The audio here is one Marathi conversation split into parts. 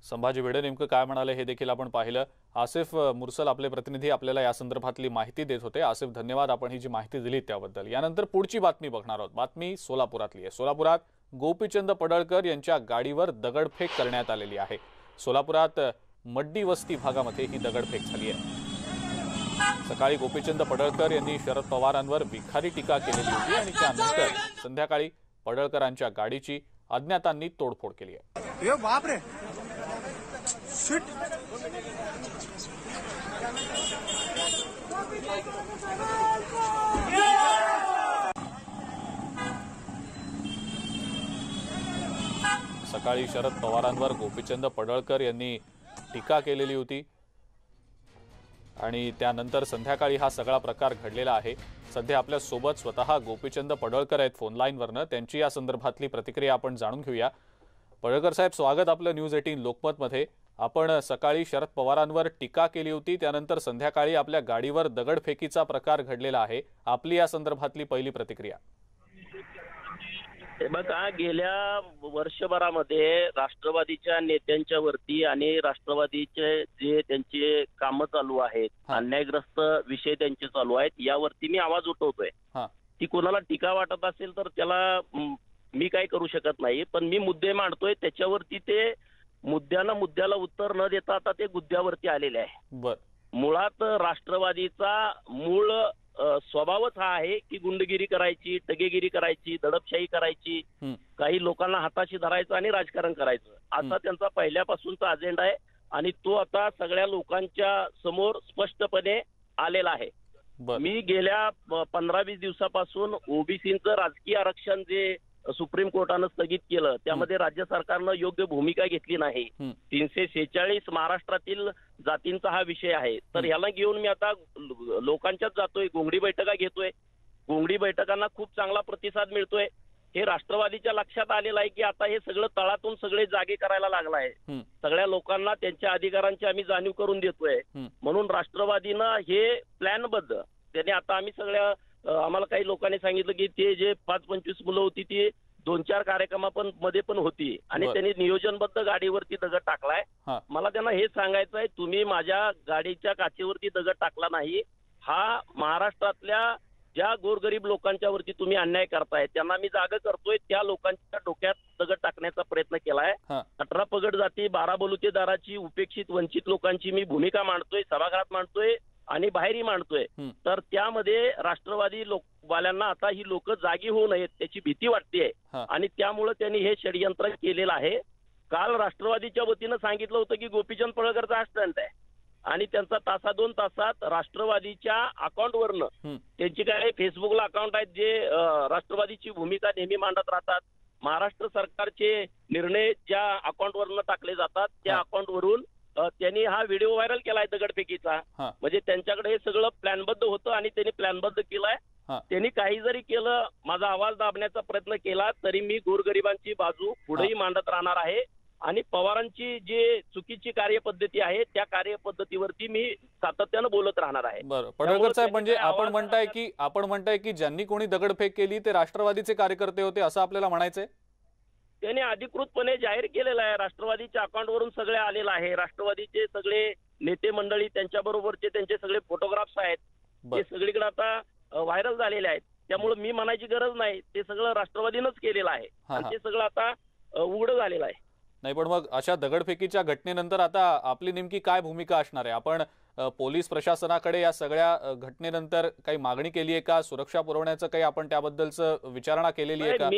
संभाजी भिडे नेमकं काय म्हणाले हे देखील आपण पाहिलं। आसिफ मुरसल आपले प्रतिनिधी आपल्याला या संदर्भातली माहिती देत होते। आसिफ, धन्यवाद, आपण ही जी माहिती दिली त्याबद्दल। यानंतर पुढची बातमी बघणार आहोत। बातमी सोलापुरातली आहे। सोलापुरात गोपीचंद पडळकर यांच्या गाडीवर दगडफेक करण्यात आलेली आहे। सोलापुरात मड्डी वस्ती भागामध्ये ही दगडफेक झाली आहे। सकाळी गोपीचंद पडळकर यांनी शरद पवारांवर विखारी टीका केलेली होती आणि त्यानंतर संध्याकाळी पडळकरांच्या गाडीची अज्ञातांनी तोडफोड केली आहे। ए बाप रे, शिट। सकाळी शरद पवारांवर गोपीचंद पडळकर यांनी टीका केलेली होती आणि त्यानंतर संध्याकाळी हा सगळा प्रकार घडलेला आहे। सध्या आपल्या सोबत स्वतः गोपीचंद पडळकर आहेत फोन लाईनवरनं। त्यांची या संदर्भातली प्रतिक्रिया आपण जाणून घेऊया। पडळकर साहेब, स्वागत आपलं न्यूज 18 लोकमत मध्ये। आपण सकाळी शरद पवारांवर टीका केली होती, त्यानंतर संध्याकाळी आपल्या गाडीवर दगडफेकीचा प्रकार घडलेला आहे। आपली या संदर्भातली पहिली प्रतिक्रिया। बघा, गेल्या वर्षभरामध्ये राष्ट्रवादीच्या नेत्यांच्या वरती आणि राष्ट्रवादीचे जे त्यांचे कामं चालू आहेत, अन्यायग्रस्त विषय त्यांचे चालू आहेत, यावरती मी आवाज उठवतोय। ती कोणाला टीका वाटत असेल तर त्याला मी काय करू शकत नाही, पण मी मुद्दे मांडतोय त्याच्यावरती ते मुद्द्याला उत्तर न देता आता ते गुद्द्यावरती आलेले आहे। मुळात राष्ट्रवादीचा मूळ स्वभावच हा आहे की गुंडगिरी करायची, टगेगिरी करायची, दडपशाही करायची, काही लोकांना हाताशी धरायचं आणि राजकारण करायचं, असा त्यांचा पहिल्यापासूनचा अजेंडा आहे आणि तो आता सगळ्या लोकांच्या समोर स्पष्टपणे आलेला आहे। मी गेल्या 15-20 दिवसापासून ओबीसीचं राजकीय आरक्षण जे सुप्रीम कोर्टानं स्थगित केलं त्यामध्ये राज्य सरकारनं योग्य भूमिका घेतली नाही। 346 महाराष्ट्रातील जातींचा हा विषय आहे, तर याला घेऊन मी आता लोकांच्याच जातोय, घोंगडी बैठका घेतोय। घोंगडी बैठकांना खूप चांगला प्रतिसाद मिळतोय। हे राष्ट्रवादीच्या लक्षात आलेलं आहे की आता हे सगळं तळातून सगळे जागे करायला लागलं आहे। सगळ्या लोकांना त्यांच्या अधिकारांची आम्ही जाणीव करून देतोय, म्हणून राष्ट्रवादीनं हे प्लॅनबद्ध त्याने आता आम्ही सगळ्या आम्हाला काही लोकांनी सांगितलं की ते जे 5-25 मुलं होती ती 2-4 कार्यक्रमामध्ये पण होती आणि त्यांनी नियोजनबद्ध गाडीवरती दगड टाकलाय। मला त्यांना हे सांगायचं आहे, तुम्ही माझ्या गाडीच्या काचेवरती दगड टाकला नाही, हा महाराष्ट्रातल्या ज्या गोरगरीब लोकांच्या वरती तुम्ही अन्याय करताय त्यांना मी जागा करतोय, त्या लोकांच्या डोक्यात दगड टाकण्याचा प्रयत्न केलाय। 18 पगड जाती, 12 बलुतेदाराची, उपेक्षित वंचित लोकांची मी भूमिका मांडतोय, सभागृहात मांडतोय आणि बाहेरही मांडतोय। तर त्यामध्ये राष्ट्रवादी वाल्यांना आता ही लोक जागी होऊ नयेत त्याची भीती वाटतेय आणि त्यामुळे त्यांनी हे षडयंत्र केलेलं आहे। काल राष्ट्रवादीच्या वतीनं सांगितलं होतं की गोपीचंद पडळकरचा स्टंट आहे आणि त्यांचा 1-2 तासात राष्ट्रवादीच्या अकाउंटवरनं, त्यांची काय फेसबुकला अकाउंट आहेत जे राष्ट्रवादीची भूमिका नेहमी मांडत राहतात, महाराष्ट्र सरकारचे निर्णय ज्या अकाउंटवरनं टाकले जातात त्या अकाउंटवरून त्यांनी हा व्हिडिओ व्हायरल केलाय दगडफेकीचा। म्हणजे त्यांच्याकडे हे सगळं प्लॅनबद्ध होतं आणि त्यांनी प्लॅनबद्ध केलाय। त्यांनी काही जरी केलं, माझा आवाज दाबण्याचा प्रयत्न केला तरी मी गोरगरिबांची बाजू पुढेही मांडत राहणार आहे आणि पवारांची जी चुकीची कार्यपद्धती आहे त्या कार्यपद्धतीवरती मी सातत्यानं बोलत राहणार आहे। बरं, पडळकर साहेब, म्हणजे आपण म्हणताय की ज्यांनी कोणी दगडफेक केली ते राष्ट्रवादीचे कार्यकर्ते होते असं आपल्याला म्हणायचंय? त्यांनी अधिकृतपणे जाहीर केलेलं आहे, राष्ट्रवादीच्या अकाउंटवरून सगळे आलेलं आहे। राष्ट्रवादीचे सगळे नेते मंडळी त्यांच्याबरोबरचे त्यांचे सगळे फोटोग्राफ्स आहेत, ते सगळीकडे आता व्हायरल झालेले आहेत। त्यामुळे मी म्हणायची गरज नाही, ते सगळं राष्ट्रवादीनंच केलेलं आहे आणि ते सगळं आता उघड झालेलं आहे। नाही, पण मग अशा दगडफेकीच्या घटनेनंतर आता आपली नेमकी काय भूमिका असणार आहे? आपण पोलीस प्रशासनाकडे या सगळ्या घटनेनंतर काही मागणी केली आहे का? सुरक्षा पुरवण्याचं काही आपण त्याबद्दलचं विचारणा केलेली आहे का? मी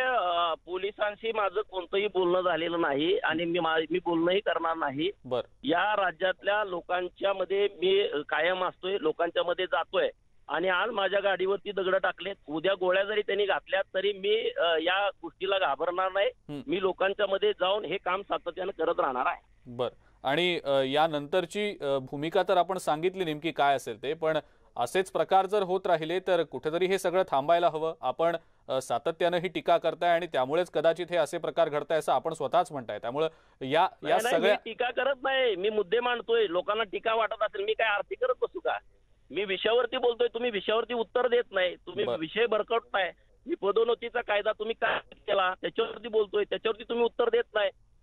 पोलिसांशी माझं कोणतंही बोलणं झालेलं नाही आणि मी बोलणंही करणार नाही। या राज्यातल्या लोकांच्या मध्ये मी कायम असतोय, लोकांच्या मध्ये जातोय आणि आज माझ्या गाडीवरती दगड टाकलेत, उद्या गोळ्या जरी त्यांनी घातल्यात तरी मी या गोष्टीला घाबरणार नाही। मी लोकांच्या मध्ये जाऊन हे काम सातत्यानं करत राहणार आहे। बरं, आणि यानंतरची भूमिका तर आपण सांगितली नेमकी काय असेल ते, पण असेच प्रकार जर होत राहिले तर कुठेतरी हे सगळं थांबायला हवं। आपण सातत्यानं ही टीका करताय आणि त्यामुळेच कदाचित हे असे प्रकार घडताय असं आपण स्वतःच म्हणताय। त्यामुळे या सगळ्या टीका करत नाही, मी मुद्दे मांडतोय। लोकांना टीका वाटत असेल मी काय आरती करत बसू का? मी विषयावरती बोलतोय, तुम्ही विषयावरती उत्तर देत नाही, तुम्ही विषय भरकटताय। मी पदोन्नतीचा कायदा तुम्ही काय केला त्याच्यावरती बोलतोय, त्याच्यावरती तुम्ही उत्तर देत नाही।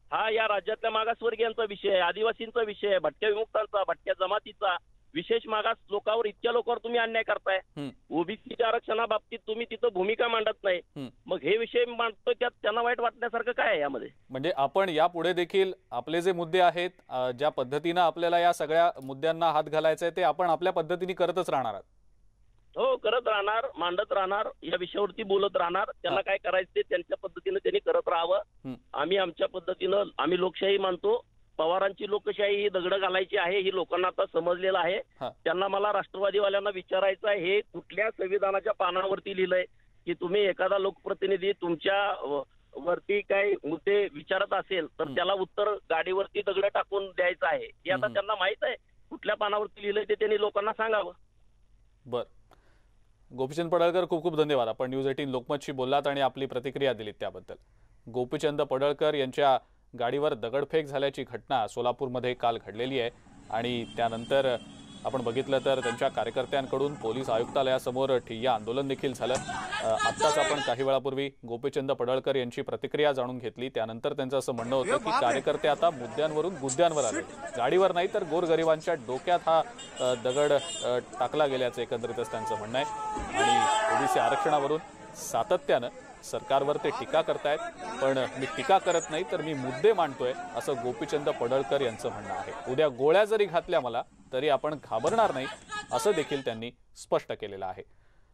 हा या राज्यातल्या मागासवर्गीयांचा विषय आहे, आदिवासींचा विषय आहे, भटक्या विमुक्तांचा, भटक्या जमातीचा, विशेष मागास लोकांवर, इतक्या लोकांवर तुम्ही अन्याय करताय. ओबीसीच्या आरक्षणाबाबतीत तुम्ही तिथं भूमिका मांडत नाही. मग हे विषय मांडतो त्यात त्यांना वाईट वाटण्यासारखं काय आहे यामध्ये? म्हणजे आपण यापुढे देखील आपले जे मुद्दे आहेत, ज्या पद्धतीनं आपल्याला या सगळ्या मुद्द्यांना हात घालायचा आहे ते आपण आपल्या पद्धतीने करतच राहणार आहात. हो, करत राहणार, मांडत राहणार, या विषयावरती बोलत राहणार. त्यांना काय करायचं ते त्यांच्या पद्धतीने त्यांनी करत राहावं. आम्ही आमच्या पद्धतीनं, आम्ही लोकशाही मानतो. पवारांची लोकशाही ही दगड घालायची आहे हे लोकांना आता समजलेलं आहे. त्यांना मला राष्ट्रवादीवाल्यांना विचारायचं आहे, हे कुठल्या संविधानाच्या पानावरती लिहिलंय की तुम्ही एखादा लोकप्रतिनिधी तुमच्या वरती काही मुद्दे विचारत असेल तर त्याला उत्तर गाडीवरती दगड टाकून द्यायचं आहे? हे आता त्यांना माहित आहे. कुठल्या पानावरती लिहिलंय ते त्यांनी लोकांना सांगावं. बर, गोपीचंद पडळकर, खूप खूप धन्यवाद. आपण न्यूज 18 लोकमतशी बोललात आणि आपली प्रतिक्रिया दिलीत त्याबद्दल. गोपीचंद पडळकर यांच्या गाडीवर दगडफेक झाल्याची घटना सोलापूरमध्ये काल घडलेली आहे आणि त्यानंतर आपण बघितलं तर त्यांच्या कार्यकर्त्यांकडून पोलीस आयुक्तालयासमोर ठिय्या आंदोलन देखील झालं. आत्ताच आपण काही वेळापूर्वी गोपीचंद पडळकर यांची प्रतिक्रिया जाणून घेतली. त्यानंतर त्यांचं असं म्हणणं होतं की कार्यकर्ते आता मुद्द्यांवरून गुद्द्यांवर आले, गाडीवर नाही तर गोरगरिबांच्या डोक्यात हा दगड टाकला गेल्याचं एकंदरीतच त्यांचं म्हणणं आहे. आणि ओबीसी आरक्षणावरून सातत्यानं सरकारवर ते टीका करतायत, पण मी टीका करत नाही तर मी मुद्दे मांडतोय असं गोपीचंद पडळकर यांचं म्हणणं आहे. उद्या गोळ्या जरी घातल्या मला तरी आपण घाबरणार नाही असं देखील त्यांनी स्पष्ट केलेलं आहे.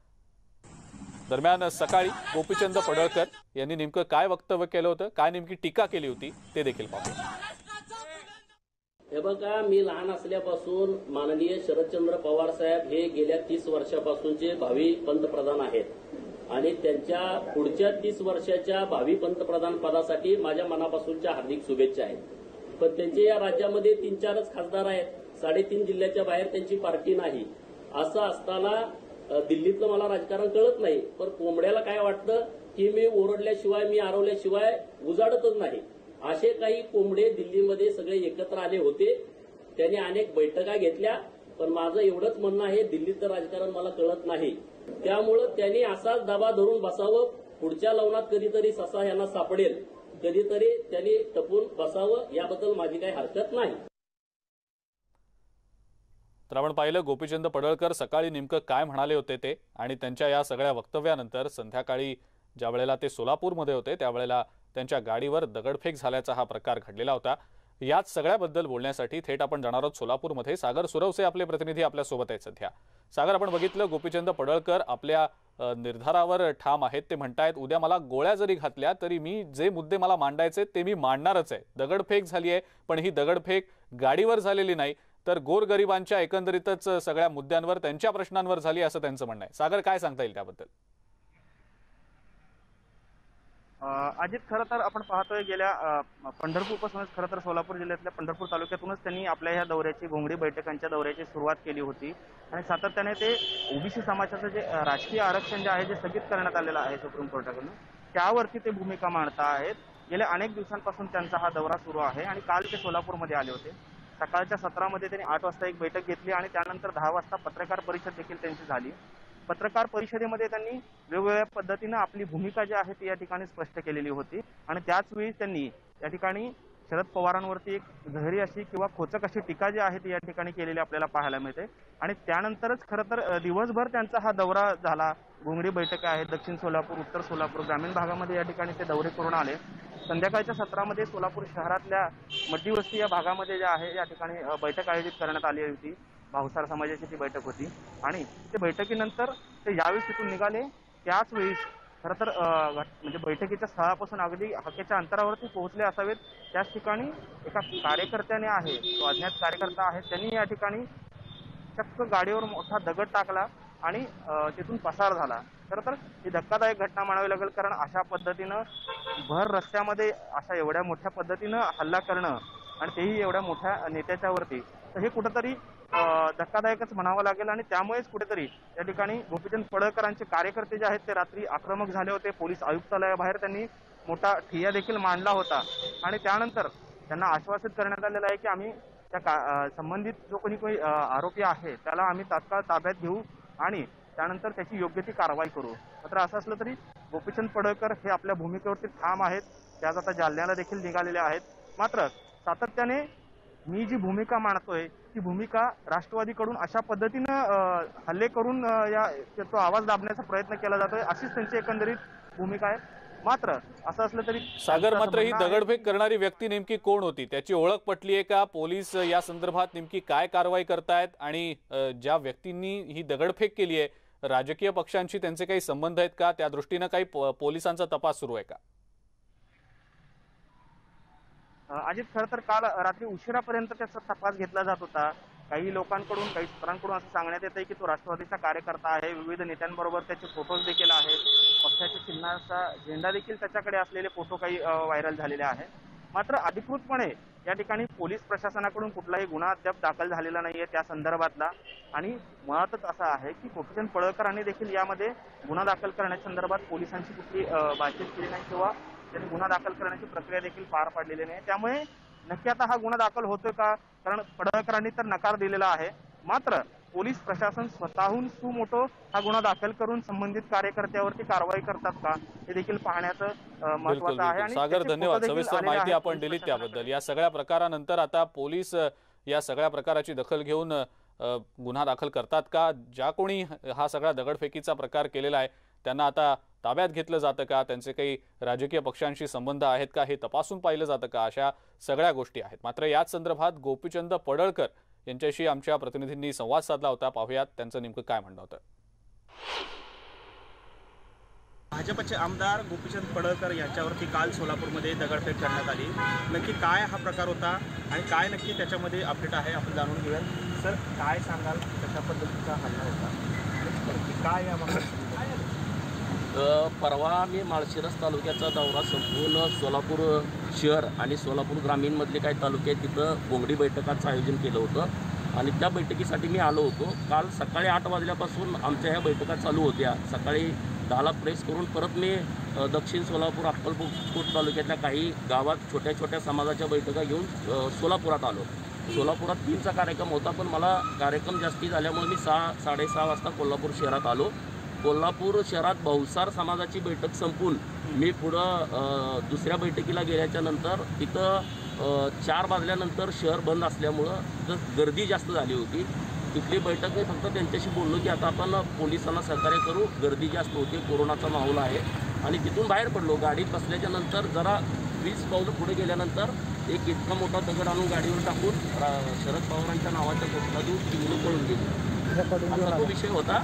दरम्यान सकाळी गोपीचंद पडळकर यांनी नेमकं काय वक्तव्य केलं होतं, काय नेमकी टीका केली होती ते देखील पाहूया. हे बघा, मी लहान असल्यापासून माननीय शरदचंद्र पवार साहेब हे गेल्या 30 वर्षापासूनचे भावी पंतप्रधान आहेत आणि त्यांच्या पुढच्या 30 वर्षाच्या भावी पंतप्रधान पदासाठी माझ्या मनापासूनच्या हार्दिक शुभेच्छा आहेत. पण त्यांचे या राज्यामध्ये 3-4च खासदार आहेत, 3.5 जिल्ह्याच्या बाहेर त्यांची पार्टी नाही. असं असताना दिल्लीतलं मला राजकारण कळत नाही, पण कोंबड्याला काय वाटतं की मी ओरडल्याशिवाय, मी आरवल्याशिवाय उजाडतच नाही. असे काही कोंबडे दिल्लीमध्ये सगळे एकत्र आले होते. त्यांनी अनेक बैठका घेतल्या, पण माझं एवढंच म्हणणं आहे, दिल्लीचं राजकारण मला कळत नाही. त्यामुळं त्यांनी असाच दबा धरून बसावं. पुढच्या लवणात कधीतरी ससा यांना सापडेल, कधीतरी त्यांनी टपून बसावं, याबद्दल माझी काही हरकत नाही. तर आपण पाहिलं गोपीचंद पडळकर सकाळी नेमकं काय म्हणाले होते ते, आणि त्यांच्या या सगळ्या वक्तव्यानंतर संध्याकाळी ज्या वेळेला ते सोलापूरमध्ये होते त्यावेळेला त्यांच्या गाडीवर दगडफेक झाल्याचा हा प्रकार घडलेला होता. याच सगळ्याबद्दल बोलण्यासाठी थेट आपण जाणार आहोत सोलापूरमध्ये. सागर सुरवसे आपले प्रतिनिधी आपल्यासोबत आहेत सध्या. सागर, आपण बघितलं गोपीचंद पडळकर आपल्या निर्धारावर ठाम आहेत. ते म्हणतायत उद्या मला गोळ्या जरी घातल्या तरी मी जे मुद्दे मला मांडायचे ते मी मांडणारच आहे. दगडफेक झाली आहे, पण ही दगडफेक गाडीवर झालेली नाही तर गोरगरिबांच्या एकंदरीतच सगळ्या मुद्द्यांवर, त्यांच्या प्रश्नांवर झाली असं त्यांचं म्हणणं आहे. सागर, काय सांगता येईल त्याबद्दल? अजित, खरं तर आपण पाहतोय गेल्या पंढरपूरपासूनच, खरं तर सोलापूर जिल्ह्यातल्या पंढरपूर तालुक्यातूनच त्यांनी आपल्या ह्या दौऱ्याची, घोंगडी बैठकांच्या दौऱ्याची सुरुवात केली होती आणि सातत्याने ते ओबीसी समाजाचं जे राजकीय आरक्षण जे आहे, जे स्थगित करण्यात आलेलं आहे सुप्रीम कोर्टाकडून, त्यावरती ते भूमिका मांडता आहेत. गेल्या अनेक दिवसांपासून त्यांचा हा दौरा सुरू आहे आणि काल ते सोलापूरमध्ये आले होते. सकाळच्या सत्रामध्ये त्यांनी 8 वाजता एक बैठक घेतली आणि त्यानंतर 10 वाजता पत्रकार परिषद देखील त्यांची झाली. पत्रकार परिषदेमध्ये त्यांनी वेगवेगळ्या पद्धतीनं आपली भूमिका जी आहे ती या ठिकाणी स्पष्ट केलेली होती आणि त्याच वेळी त्यांनी या ठिकाणी शरद पवारांवरती एक जहरी अशी किंवा खोचक अशी टीका जी आहे ती या ठिकाणी केलेली आपल्याला पाहायला मिळते. आणि त्यानंतरच खरं तर दिवसभर त्यांचा हा दौरा झाला. घोंगडी बैठका आहेत दक्षिण सोलापूर, उत्तर सोलापूर, ग्रामीण भागामध्ये या ठिकाणी ते दौरे करून आले. संध्याकाळच्या सत्रामध्ये सोलापूर शहरातल्या मध्यवस्ती या भागामध्ये जे आहे या ठिकाणी बैठक आयोजित करण्यात आली होती. भावसार समाजाची ती बैठक होती आणि ते बैठकीनंतर ते यावेळी तिथून निघाले. त्याच वेळी खरं तर म्हणजे बैठकीच्या स्थळापासून अगदी हाकेच्या अंतरावरती पोहोचले असावेत. त्याच ठिकाणी एका कार्यकर्त्याने आहे, तो अज्ञात कार्यकर्ता आहे, त्यांनी या ठिकाणी चक्क गाडीवर मोठा दगड टाकला आणि तिथून पसार झाला. खरं तर ही धक्कादायक घटना म्हणावी लागेल, कारण अशा पद्धतीनं भर रस्त्यामध्ये अशा एवढ्या मोठ्या पद्धतीनं हल्ला करणं आणि तेही एवढ्या मोठ्या नेत्याच्या वरती, तर हे कुठंतरी धक्कादायकच म्हणावं लागेल. आणि त्यामुळेच कुठेतरी या ठिकाणी गोपीचंद पडळकरांचे कार्यकर्ते जे आहेत ते रात्री आक्रमक झाले होते. पोलीस आयुक्तालयाबाहेर त्यांनी मोठा ठिय्या देखील मांडला होता आणि त्यानंतर त्यांना आश्वासित करण्यात आलेलं आहे की आम्ही त्या संबंधित जो कोणी आरोपी आहे त्याला आम्ही तात्काळ ताब्यात घेऊ आणि त्यानंतर त्याची योग्य ती कारवाई करू. मात्र असं असलं तरी गोपीचंद पडळकर हे आपल्या भूमिकेवरती ठाम आहेत. ते आज आता जालन्याला देखील निघालेले आहेत. मात्र सातत्याने मी जी भूमिका मांडतोय ती भूमिका राष्ट्रवादीकडून अशा पद्धतीनं हल्ले करून तो आवाज दाबण्याचा प्रयत्न केला जातोय, अशीच त्यांची एकंदरीत भूमिका आहे. मात्र असं असलं तरी सागर, मात्र ही दगडफेक करणारी व्यक्ती नेमकी कोण होती, त्याची ओळख पटली आहे का? पोलीस या संदर्भात नेमकी काय कारवाई करतायत? आणि ज्या व्यक्तींनी ही दगडफेक केली आहे राजकीय पक्षांशी त्यांचे काही संबंध आहेत का? त्या दृष्टीनं काही पोलिसांचा तपास सुरू आहे का? अजित, खरं तर काल रात्री उशिरापर्यंत त्याचा तपास घेतला जात होता. काही लोकांकडून, काही सूत्रांकडून असं सांगण्यात येतंय की तो राष्ट्रवादीचा कार्यकर्ता आहे. विविध नेत्यांबरोबर त्याचे फोटोज देखील आहेत. पक्षाच्या चिन्हाचा झेंडा देखील त्याच्याकडे असलेले फोटो काही व्हायरल झालेले आहे. मात्र अधिकृतपणे या ठिकाणी पोलीस प्रशासनाकडून कुठलाही गुन्हा अद्याप दाखल झालेला नाहीये त्या संदर्भातला. आणि मुळातच असं आहे की गोपीचंद पडळकरांनी देखील यामध्ये गुन्हा दाखल करण्यासंदर्भात पोलिसांची कुठली बातचीत केली नाही किंवा त्यांनी गुन्हा दाखल करण्याची प्रक्रिया देखील पार पाडलेली नाही. त्यामुळे नक्की आता हा गुन्हा दाखल होतोय का? कारण पडळकरांनी तर नकार दिलेला आहे. मात्र पोलीस प्रशासन स्वतःहून सुमोटो हा गुन्हा दाखल करून संबंधित कार्यकर्त्यावरती कारवाई करतात का, हे देखील पाहण्याचं महत्त्वाचं आहे. आणि सागर, धन्यवाद. सविस्तर माहिती आपण दिली त्याबद्दल. या सगळ्या प्रकारानंतर आता पोलीस या सगळ्या प्रकाराची दखल घेऊन गुन्हा दाखल करतात का? ज्या कोणी हा सगळा दगडफेकीचा प्रकार केलेला आहे त्यांना आता ताब्यात घेतलं जातं का? त्यांचे काही राजकीय पक्षांशी संबंध आहेत का हे तपासून पाहिलं जातं का? अशा सगळ्या गोष्टी आहेत. मात्र याच संदर्भात गोपीचंद पडळकर यांच्याशी आमच्या प्रतिनिधींनी संवाद साधला होता. पाहूयात त्यांचं नेमकं काय म्हणणं होतं. भाजपचे आमदार गोपीचंद पडळकर यांच्यावरती काल सोलापूरमध्ये दगडफेक करण्यात आली. नक्की काय हा प्रकार होता आणि काय नक्की त्याच्यामध्ये अपडेट आहे आपण जाणून घेऊयात. सर, काय सांगाल, कशा पद्धतीचा हल्ला होता, काय या परवा मी माळशिरस तालुक्याचा दौरा संपूर्ण सोलापूर शहर आणि सोलापूर ग्रामीणमधले काही तालुके आहेत तिथं घोंगडी बैठकाचं आयोजन केलं होतं आणि त्या बैठकीसाठी मी आलो होतो. काल सकाळी 8 वाजल्यापासून आमच्या ह्या बैठका चालू होत्या. सकाळी 10ला प्रेस करून परत मी दक्षिण सोलापूर अक्कलकोट तालुक्यातल्या काही गावात छोट्या छोट्या समाजाच्या बैठका घेऊन सोलापुरात आलो. सोलापुरात 3चा कार्यक्रम होता, पण मला कार्यक्रम जास्ती झाल्यामुळे मी 6-6:30 वाजता कोल्हापूर शहरात आलो. कोल्हापूर शहरात बहुसार समाजाची बैठक संपून मी पुढं दुसऱ्या बैठकीला गेल्याच्या नंतर तिथं 4 वाजल्यानंतर शहर बंद असल्यामुळं तिथं गर्दी जास्त झाली होती. तिथली बैठक मी फक्त त्यांच्याशी बोललो की आता आपण पोलिसांना सहकार्य करू, गर्दी जास्त होती, कोरोनाचा माहोल आहे. आणि तिथून बाहेर पडलो. गाडीत बसल्याच्या नंतर जरा 20 पावलं पुढे गेल्यानंतर एक इतका मोठा दगड आणून गाडीवर टाकून शरद पवारांच्या नावाच्या घोषणा देऊन ती मुलं पळून गेली. असा तो विषय होता.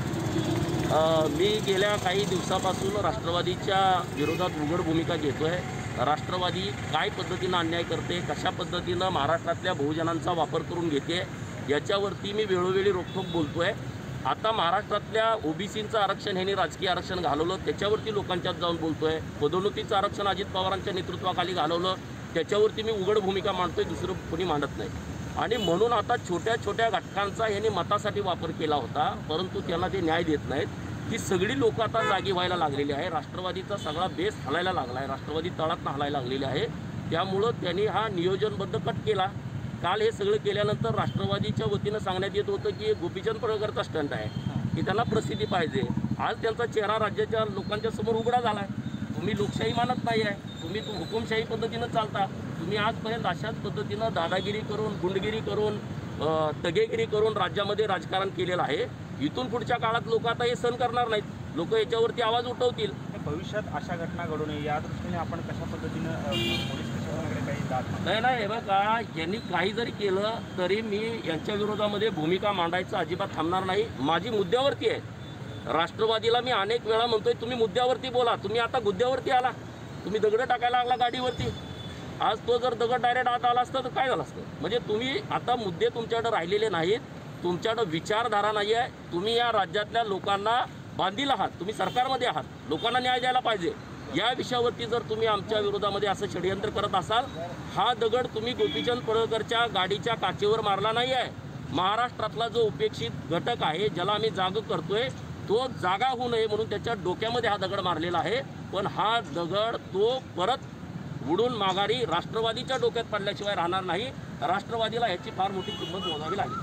मी गेल्या काही दिवसापासून राष्ट्रवादीच्या विरोधात उघड भूमिका घेतोय. राष्ट्रवादी काय पद्धतीनं अन्याय करते, कशा पद्धतीनं महाराष्ट्रातल्या बहुजनांचा वापर करून घेते, याच्यावरती मी वेळोवेळी रोखठोक बोलतोय. आता महाराष्ट्रातल्या ओबीसींचं आरक्षण ह्यांनी राजकीय आरक्षण घालवलं, त्याच्यावरती लोकांच्यात जाऊन बोलतोय. पदोन्नतीचं आरक्षण अजित पवारांच्या नेतृत्वाखाली घालवलं, त्याच्यावरती मी उघड भूमिका मांडतोय, दुसरं कोणी मांडत नाही. आणि म्हणून आता छोट्या छोट्या घटकांचा ह्यांनी मतासाठी वापर केला होता, परंतु त्यांना ते न्याय देत नाहीत. ती सगळी लोक आता जागी व्हायला लागलेली आहे. राष्ट्रवादीचा सगळा बेस हलायला लागला आहे, राष्ट्रवादी तळातनं हलायला लागलेली आहे. त्यामुळं त्यांनी हा नियोजनबद्ध कट केला. काल हे सगळं केल्यानंतर राष्ट्रवादीच्या वतीनं सांगण्यात येत होतं की गोपीचंद पडळकरचा स्टंट आहे, की त्यांना प्रसिद्धी पाहिजे. आज त्यांचा चेहरा राज्याच्या लोकांच्या समोर उघडा झाला आहे. तुम्ही लोकशाही मानत नाही आहे, तुम्ही हुकुमशाही पद्धतीनं चालता. तुम्ही आजपर्यंत अशाच पद्धतीनं दादागिरी करून, गुंडगिरी करून, तगेगिरी करून राज्यामध्ये राजकारण केलेलं आहे. इथून पुढच्या काळात लोक आता हे सहन करणार नाहीत. लोक याच्यावरती आवाज उठवतील. भविष्यात अशा घटना घडू नये या दृष्टीने आपण कशा पद्धतीनं पोलीस प्रशासनाकडे काही दाद नाही हे बघा, यांनी काही जरी केलं तरी मी यांच्या विरोधामध्ये भूमिका मांडायचं अजिबात थांबणार नाही. माझी मुद्द्यावरती आहे. राष्ट्रवादीला मी अनेक वेळा म्हणतोय तुम्ही मुद्द्यावरती बोला. तुम्ही आता मुद्द्यावरती आला, तुम्ही दगड टाकायला लागला गाडीवरती. आज तो जर दगड डायरेक्ट आत आला असता तर काय झालं असतं? म्हणजे तुम्ही आता मुद्दे तुमच्याकडे राहिलेले नाहीत, तुमच्याकडे विचारधारा नाही आहे. तुम्ही या राज्यातल्या लोकांना बांधील आहात, तुम्ही सरकारमध्ये आहात, लोकांना न्याय द्यायला पाहिजे. या विषयावरती जर तुम्ही आमच्या विरोधामध्ये असं षडयंत्र करत असाल, हा दगड तुम्ही गोपीचंद पडळकरच्या गाडीच्या काचेवर मारला नाही आहे. महाराष्ट्रातला जो उपेक्षित घटक आहे, ज्याला आम्ही जाग करतोय, तो जागा होऊ नये म्हणून त्याच्या डोक्यामध्ये हा दगड मारलेला आहे. पण हा दगड तो परत उडून माघारी राष्ट्रवादीच्या डोक्यात पडल्याशिवाय राहणार नाही. राष्ट्रवादीला ह्याची फार मोठी किंमत मोजावी लागेल.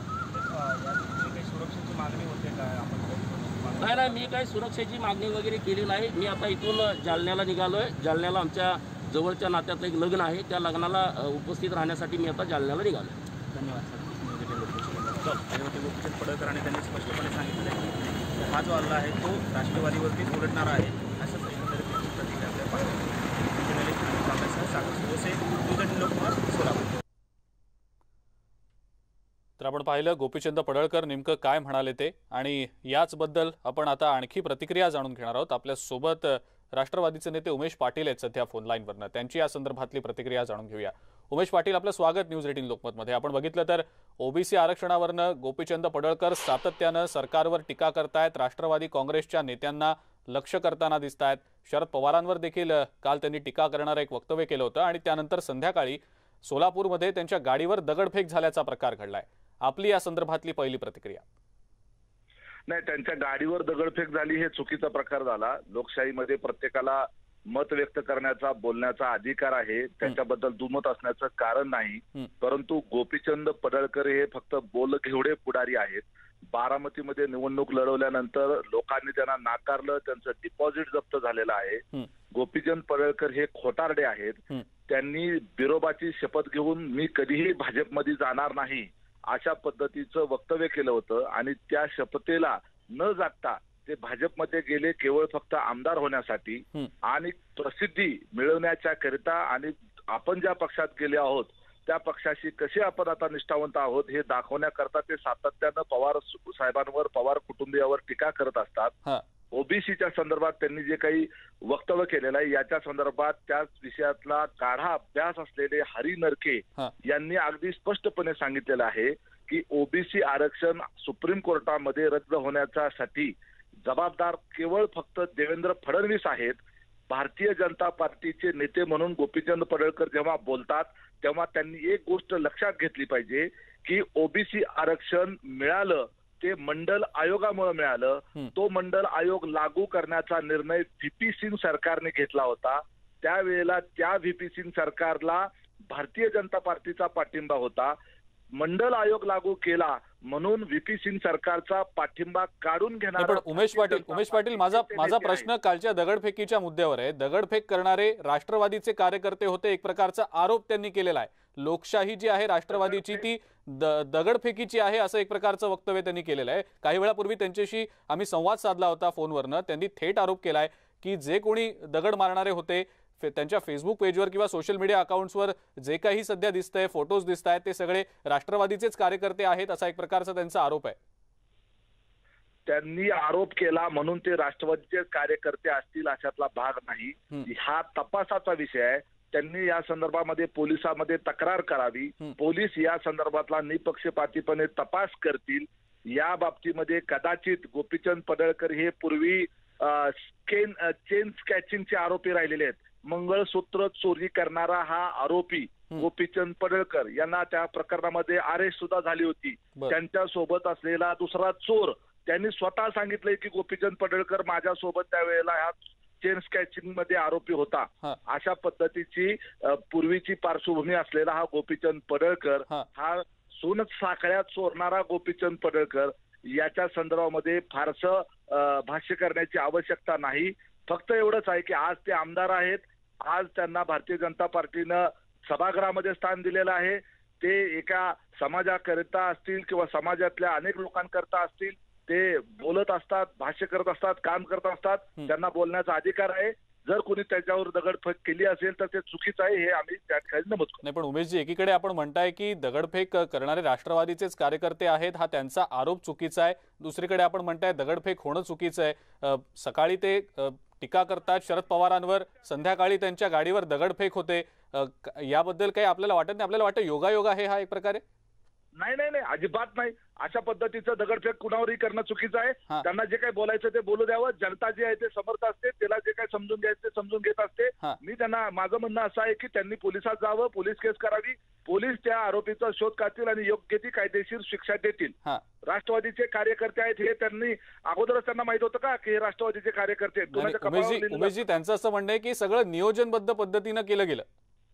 सुरक्षेची मागणी होते काय? नाही, मी काही सुरक्षेची मागणी वगैरे केली नाही. मी आता इथून जालन्याला निघालोय. जालन्याला आमच्या जवळच्या नात्यातलं एक लग्न आहे, त्या लग्नाला उपस्थित राहण्यासाठी मी आता जालन्याला निघालो. धन्यवाद सर. त्याच्यावरती गोपीचंद पडळकर आणि त्यांनी स्पष्टपणे सांगितलं आहे की हा जो हल्ला आहे तो राष्ट्रवादीवरतीच उलटणारा आहे, असं एकंदरीत प्रतिक्रिया आपल्या पाहतो. सागर सुबोसे, न्यूज 18 लोकमत, सोलापूर. तर आपण पाहिलं गोपीचंद पडळकर नेमकं काय म्हणाले ते, आणि याचबद्दल आपण आता आणखी प्रतिक्रिया जाणून घेणार आहोत. आपल्यासोबत राष्ट्रवादीचे नेते उमेश पाटील आहेत सध्या फोन लाईनवरनं. त्यांची या संदर्भातली प्रतिक्रिया जाणून घेऊया. उमेश पाटील, आपलं स्वागत न्यूज 18 लोकमतमध्ये. आपण बघितलं तर ओबीसी आरक्षणावरनं गोपीचंद पडळकर सातत्यानं सरकारवर टीका करतायत, राष्ट्रवादी काँग्रेसच्या नेत्यांना लक्ष करताना दिसत आहेत. शरद पवारांवर देखील काल त्यांनी टीका करणारं एक वक्तव्य केलं होतं, आणि त्यानंतर संध्याकाळी सोलापूरमध्ये त्यांच्या गाडीवर दगडफेक झाल्याचा प्रकार घडलाय. आपली या संदर्भातली पहिली प्रतिक्रिया. नाही, त्यांच्या गाडीवर दगडफेक झाली हे चुकीचा प्रकार झाला. लोकशाहीमध्ये प्रत्येकाला मत व्यक्त करण्याचा, बोलण्याचा अधिकार आहे, त्याच्याबद्दल दुमत असण्याचं कारण नाही. परंतु गोपीचंद पडळकर हे फक्त बोलघेवडे पुढारी आहेत. बारामतीमध्ये निवडणूक लढवल्यानंतर लोकांनी त्यांना नाकारलं, त्यांचं डिपॉझिट जप्त झालेलं आहे. गोपीचंद पडळकर हे खोटारडे आहेत. त्यांनी बिरोबाची शपथ घेऊन मी कधीही भाजपमध्ये जाणार नाही अशा पद्धतीचं वक्तव्य केलं होतं, आणि त्या शपथेला न जागता ते भाजपमध्ये गेले केवळ फक्त आमदार होण्यासाठी आणि प्रसिद्धी मिळवण्याच्या करिता, आणि आपण ज्या पक्षात गेले आहोत त्या पक्षाशी कसे आपण आता निष्ठावंत आहोत हे दाखवण्याकरता ते सातत्यानं पवार साहेबांवर, पवार कुटुंबियावर टीका करत असतात. ओबीसीच्या संदर्भात त्यांनी जे काही वक्तव्य केलेलं आहे याच्या संदर्भात त्याच विषयातला गाढा अभ्यास असलेले हरी नरके यांनी अगदी स्पष्टपणे सांगितलेलं आहे की ओबीसी आरक्षण सुप्रीम कोर्टामध्ये रद्द होण्यासाठी जबाबदार केवळ फक्त देवेंद्र फडणवीस आहेत. भारतीय जनता पार्टीचे नेते म्हणून गोपीचंद पडळकर जेव्हा बोलतात तेव्हा त्यांनी एक गोष्ट लक्षात घेतली पाहिजे की ओबीसी आरक्षण मिळालं ते मंडल आयोगामुळे मिळालं. तो मंडल आयोग लागू करण्याचा निर्णय व्हीपी सिंग सरकारने घेतला होता. त्यावेळेला त्या व्हीपी सिंग सरकारला भारतीय जनता पार्टीचा पाठिंबा होता. मंडल आयोग लागू केला म्हणून व्हीपी सिंग सरकारचा पाठिंबा काढून घेणार. पण उमेश पाटील, माझा प्रश्न कालच्या दगडफेकीच्या मुद्द्यावर आहे. दगडफेक करणारे राष्ट्रवादीचे कार्यकर्ते होते, एक प्रकारचा आरोप त्यांनी केलेला आहे. लोकशाही जी आहे राष्ट्रवादीची ती दगडफेकीची आहे असं एक प्रकारचं वक्तव्य त्यांनी केलेलं आहे. काही वेळापूर्वी त्यांच्याशी आम्ही संवाद साधला होता फोनवरनं. त्यांनी थेट आरोप केलाय की जे कोणी दगड मारणारे होते त्यांच्या फेसबुक पेजवर किंवा सोशल मीडिया अकाउंट्सवर जे काही सध्या दिसतंय, फोटोज दिसत आहेत, ते सगळे राष्ट्रवादीचेच कार्यकर्ते आहेत असा एक प्रकारचा त्यांचा आरोप आहे. त्यांनी आरोप केला म्हणून ते राष्ट्रवादीचे कार्यकर्ते असतील अशातला भाग नाही. हा तपासाचा विषय आहे. त्यांनी या संदर्भामध्ये पोलिसांमध्ये तक्रार करावी. पोलीस या संदर्भातला निपक्षपातीपणे तपास करतील. या बाबतीमध्ये कदाचित गोपीचंद पडळकर हे पूर्वी चेन स्कॅचिंगचे आरोपी राहिलेले आहेत. मंगळसूत्र चोरी करणारा हा आरोपी गोपीचंद पडळकर यांना त्या प्रकरणामध्ये अरेस्ट सुद्धा झाली होती. त्यांच्या सोबत असलेला दुसरा चोर त्यांनी स्वतः सांगितलंय की गोपीचंद पडळकर माझ्या सोबत त्यावेळेला ह्या चेन स्कॅचिंग मध्ये आरोपी होता. अशा पद्धतीची पूर्वीची पार्श्वभूमी असलेला हा गोपीचंद पडळकर, हा सोन साखळ्यात चोरणारा गोपीचंद पडळकर, याच्या संदर्भामध्ये फारसं भाष्य करण्याची आवश्यकता नाही. फक्त एवढंच आहे की आज ते आमदार आहेत. आज त्यांना भारतीय जनता पार्टीनं सभागृहामध्ये स्थान दिलेलं आहे. ते एका समाजाकरिता असतील किंवा समाजातल्या अनेक लोकांकरता असतील, ते बोलत असतात, भाष्य करत असतात, काम करत असतात. त्यांना बोलण्याचा अधिकार आहे. जर कोणी त्याच्यावर दगडफेक केली असेल तर ते चुकीचं आहे, हे आम्ही त्या ठिकाणी नमूद करतो. नाही, पण उमेशजी, एकीकडे आपण म्हणताय की दगडफेक करणारे राष्ट्रवादीचेच कार्यकर्ते आहेत, हा त्यांचा आरोप चुकीचा आहे. दुसरीकडे आपण म्हणताय दगडफेक होणं चुकीचं आहे. सकाळी ते टीका करतात शरद पवारांवर, संध्याकाळी त्यांच्या गाडीवर दगडफेक होते. याबद्दल काही आपल्याला वाटत नाही? आपल्याला वाटतं योगायोग आहे हा एक प्रकारे? नाही नाही नाही, अजिबात नाही. अशा पद्धतीचं दगडफेक कुणावरही करणं चुकीचं आहे. त्यांना जे काही बोलायचं ते बोलू द्यावं. जनता जे आहे ते समर्थ असते, त्याला जे काही समजून घ्यायचं ते समजून घेत असते. मी त्यांना, माझं म्हणणं असं आहे की त्यांनी पोलिसात जावं, पोलीस केस करावी, पोलीस त्या आरोपीचा शोध काढतील आणि योग्य ती कायदेशीर शिक्षा देतील. राष्ट्रवादीचे कार्यकर्ते आहेत हे त्यांनी अगोदरच त्यांना माहित होतं का की हे राष्ट्रवादीचे कार्यकर्ते आहेत? उमेशजी, त्यांचं असं म्हणणं आहे की सगळं नियोजनबद्ध पद्धतीनं केलं गेलं.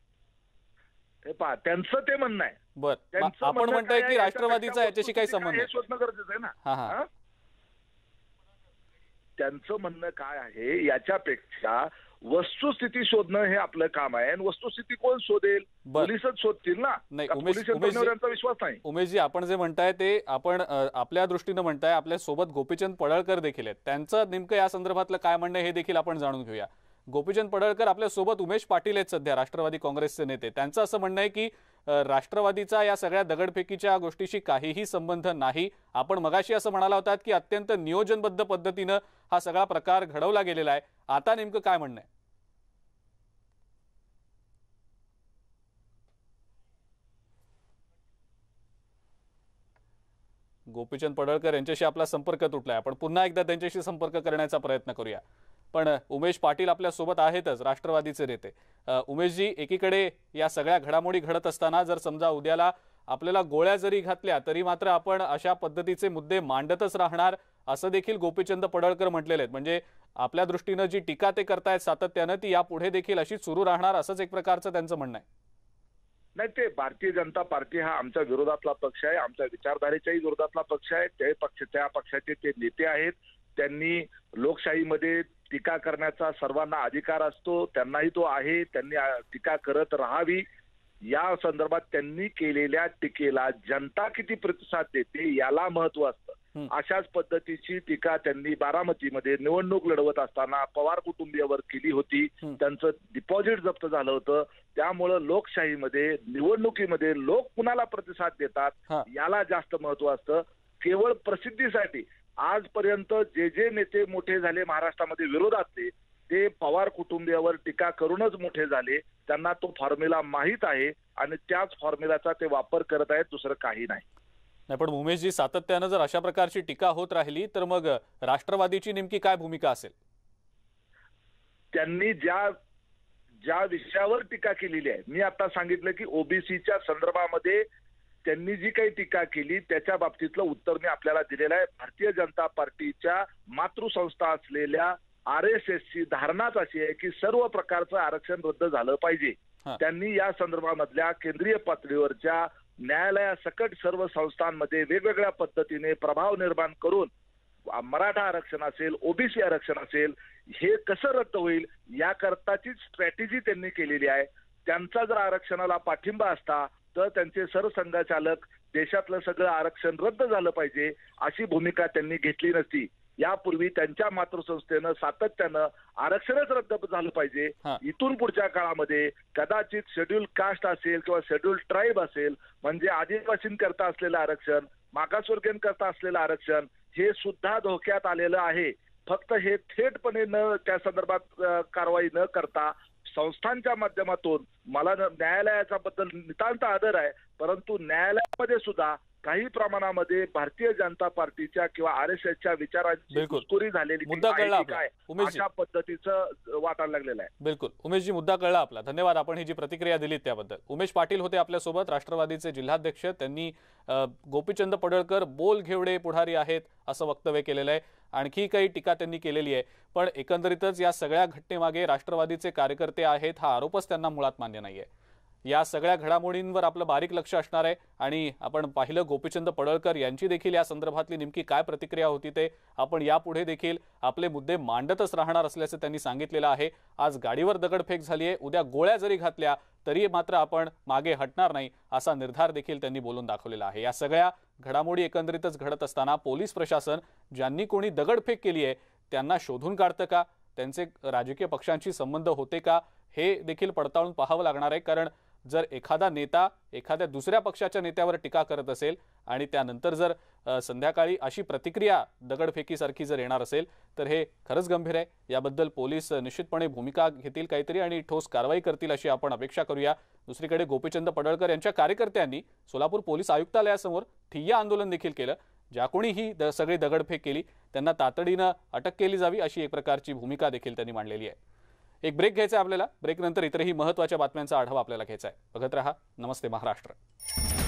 हे पहा, त्यांचं ते म्हणणं आहे. बरं, आपण म्हणताय की राष्ट्रवादीचा याच्याशी काही संबंध हे शोधणं गरजेचं आहे ना. त्यांचं म्हणणं काय आहे याच्यापेक्षा वस्तुस्थिती शोधणं हे आपलं काम आहे आणि वस्तुस्थिती कोण शोधेल? बरं. पोलिसच शोधतील ना. नाही, का पोलीस यंत्रणेवर यांचा विश्वास नाही. उमेशजी, आपण जे म्हणताय ते आपण आपल्या दृष्टीनं म्हणताय, आपल्या सोबत गोपीचंद पडळकर देखील आहेत, त्यांचं नेमकं या संदर्भातलं काय म्हणणं हे देखील आपण जाणून घेऊया. गोपीचंद पडळकर आपल्या सोबत उमेश पाटील आहेत सध्या राष्ट्रवादी काँग्रेसचे नेते. त्यांचं असं म्हणणं आहे की राष्ट्रवादीचा या सगळ्या दगडफेकीच्या गोष्टीशी काहीही संबंध नाही. आपण मगाशी असं म्हणाला होतात की अत्यंत नियोजनबद्ध पद्धतीनं हा सगळा प्रकार घडवला गेलेला आहे. आता नेमकं काय म्हणणं आहे? गोपीचंद पडळकर यांच्याशी आपला संपर्क तुटलाय. आपण पुन्हा एकदा त्यांच्याशी संपर्क करण्याचा प्रयत्न करूया. पण उमेश पाटील आपल्या सोबत आहेतच, राष्ट्रवादीचे नेते. उमेशजी, एकीकडे या सगळ्या घडामोडी घडत असताना जर समजा उद्याला आपल्याला गोळ्या जरी घातल्या तरी मात्र आपण अशा पद्धतीचे मुद्दे मांडतच राहणार असं देखील गोपीचंद पडळकर म्हटलेले आहेत. म्हणजे आपल्या दृष्टीनं जी टीका ते करतायत सातत्यानं ती यापुढे देखील अशी सुरू राहणार असंच एक प्रकारचं त्यांचं म्हणणं आहे. नाही, ते भारतीय जनता पार्टी हा आमच्या विरोधातला पक्ष आहे, आमच्या विचारधारेच्याही विरोधातला पक्ष आहे. त्या पक्षाचे ते नेते आहेत. त्यांनी लोकशाहीमध्ये टीका करण्याचा सर्वांना अधिकार असतो, त्यांनाही तो आहे. त्यांनी टीका करत राहावी. या संदर्भात त्यांनी केलेल्या टीकेला जनता किती प्रतिसाद देते याला महत्व असतं. अशाच पद्धतीची टीका त्यांनी बारामतीमध्ये निवडणूक लढवत असताना पवार कुटुंबियावर केली होती. त्यांचं डिपॉझिट जप्त झालं होतं. त्यामुळं लोकशाहीमध्ये निवडणुकीमध्ये लोक कुणाला प्रतिसाद देतात याला जास्त महत्व असतं. केवळ प्रसिद्धीसाठी आजपर्यंत जे नेते मोठे झाले महाराष्ट्रामध्ये विरोधातले, ते पवार कुटुंबियावर टीका करूनच मोठे झाले. त्यांना तो फॉर्म्युला माहीत आहे आणि त्याच फॉर्म्युलाचा ते वापर करत आहेत, दुसरं काही नाही. नाही, पण उमेशजी, सातत्यानं जर अशा प्रकारची टीका होत राहिली तर मग राष्ट्रवादीची नेमकी काय भूमिका असेल? त्यांनी ज्या विषयावर टीका केलेली आहे, मी आता सांगितलं की ओबीसीच्या संदर्भामध्ये त्यांनी जी काही टीका केली त्याच्या बाबतीतलं उत्तर मी आपल्याला दिलेलं आहे. भारतीय जनता पार्टीच्या मातृसंस्था असलेल्या RSSची धारणाच अशी आहे की सर्व प्रकारचं आरक्षण रद्द झालं पाहिजे. त्यांनी या संदर्भामधल्या केंद्रीय पातळीवरच्या न्यायालयासकट सर्व संस्थांमध्ये वेगवेगळ्या पद्धतीने प्रभाव निर्माण करून मराठा आरक्षण असेल, ओबीसी आरक्षण असेल, हे कसं रद्द होईल याकरताची स्ट्रॅटेजी त्यांनी केलेली आहे. त्यांचा जर आरक्षणाला पाठिंबा असता तर त्यांचे सरसंघचालक देशातलं सगळं आरक्षण रद्द झालं पाहिजे अशी भूमिका त्यांनी घेतली नसती. यापूर्वी त्यांच्या मातृसंस्थेनं सातत्यानं आरक्षणच रद्द झालं पाहिजे. इथून पुढच्या काळामध्ये कदाचित शेड्यूल कास्ट असेल किंवा शेड्यूल ट्राईब असेल, म्हणजे आदिवासींकरता असलेलं आरक्षण, मागासवर्गीयांकरता असलेलं आरक्षण, हे सुद्धा धोक्यात आलेलं आहे. फक्त हे थेटपणे त्या संदर्भात कारवाई न करता संस्थांच्या माध्यमातून, मला न्यायालयाचा बद्दल नितांत आदर आहे, परंतु न्यायालयामध्ये सुद्धा काही प्रमाणामध्ये भारतीय जनता पार्टीच्या किंवा RSSच्या विचारांची घुसखोरी झालेली मुद्दा कळला आपला. अशा पद्धतीचं वाटायला लागलेलं आहे. बिलकुल उमेशजी, मुद्दा कळला आपला. धन्यवाद आपण ही जी प्रतिक्रिया दिली त्याबद्दल. उमेश पाटील होते आपल्यासोबत, राष्ट्रवादीचे जिल्हाध्यक्ष. त्यांनी गोपीचंद पडळकर बोल घेवडे पुढारी आहेत असं वक्तव्य केलेलं आहे. आणखी काही टीका त्यांनी केलेली आहे. पण एकंदरीतच या सगळ्या घटनेमागे राष्ट्रवादीचे कार्यकर्ते आहेत हा आरोपच त्यांना मुळात मान्य नाहीये. या सगळ्या घडामोडींवर आपलं बारीक लक्ष असणार आहे आणि आपण पाहिलं गोपीचंद पडळकर यांची देखील या संदर्भातली नेमकी काय प्रतिक्रिया होती ते आपण यापुढे देखील आपले मुद्दे मांडतच राहणार असल्याचं त्यांनी सांगितलेलं आहे. आज गाडीवर दगडफेक झाली आहे, उद्या गोळ्या जरी घातल्या तरी मात्र आपण मागे हटणार नाही असा निर्धार देखील त्यांनी बोलून दाखवलेला आहे. या सगळ्या घडामोडी एकंदरीतच घडत असताना पोलीस प्रशासन ज्यांनी कोणी दगडफेक केली आहे त्यांना शोधून काढतं का, त्यांचे राजकीय पक्षांशी संबंध होते का, हे देखील पडताळून पाहावं लागणार आहे. कारण जर एखादा नेता एखाद्या दुसऱ्या पक्षाच्या नेत्यावर टीका करत असेल आणि त्यानंतर जर संध्याकाळी अशी प्रतिक्रिया दगडफेकीसारखी जर येणार असेल तर हे खरंच गंभीर आहे. याबद्दल पोलीस निश्चितपणे भूमिका घेतील काहीतरी आणि ठोस कारवाई करतील अशी आपण अपेक्षा करूया. दुसरीकडे गोपीचंद पडळकर यांच्या कार्यकर्त्यांनी सोलापूर पोलीस आयुक्तालयासमोर ठिय्या आंदोलन देखील केलं. ज्या कोणी ही सगळी दगडफेक केली त्यांना तातडीनं अटक केली जावी अशी एक प्रकारची भूमिका देखील त्यांनी मांडलेली आहे. एक ब्रेक घ्यायचा आहे आपल्याला. ब्रेकनंतर इतरही महत्त्वाच्या बातम्यांचा आढावा आपल्याला घ्यायचा आहे. बघत रहा नमस्ते महाराष्ट्र.